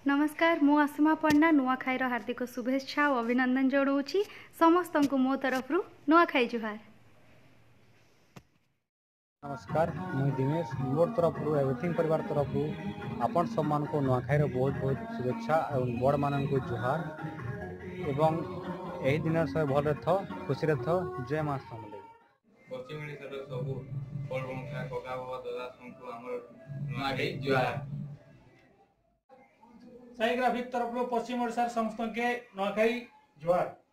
नमस्कार मु आसमा पंडा नुआखाईर हार्दिक शुभेच्छा और अभिनंदन जनाऊँगी समस्त को मो तरफ नुआखाई जुहार। नमस्कार मुझे दिनेश मोर तरफ एवरीथिंग परिवार तरफ आपण सम्मान को नुआखाईर बहुत बहुत शुभेच्छा और बड़ मान को जुहार एवं यही दिन सब भल खुशी जय माँ समलेई। पश्चिम ओडिशार सबु बड़बंशा कका बाबा दादा सबको हमर नुआखाई जुहार। साई ग्राफिक तरफ पश्चिम ओडिशार समस्त के नुआखाई जुहार।